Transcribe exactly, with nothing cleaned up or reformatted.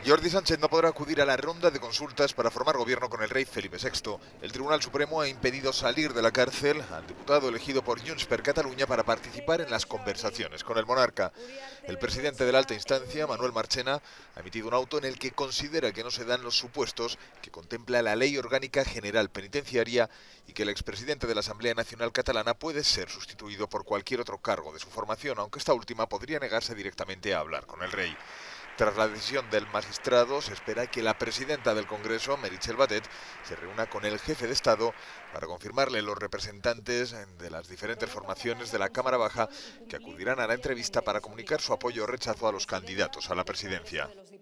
Jordi Sánchez no podrá acudir a la ronda de consultas para formar gobierno con el rey Felipe sexto. El Tribunal Supremo ha impedido salir de la cárcel al diputado elegido por Junts per Catalunya para participar en las conversaciones con el monarca. El presidente de la alta instancia, Manuel Marchena, ha emitido un auto en el que considera que no se dan los supuestos que contempla la Ley Orgánica General Penitenciaria y que el expresidente de la Asamblea Nacional Catalana puede ser sustituido por cualquier otro cargo de su formación, aunque esta última podría negarse directamente a hablar con el rey. Tras la decisión del magistrado, se espera que la presidenta del Congreso, Meritxell Batet, se reúna con el jefe de Estado para confirmarle los representantes de las diferentes formaciones de la Cámara Baja que acudirán a la entrevista para comunicar su apoyo o rechazo a los candidatos a la presidencia.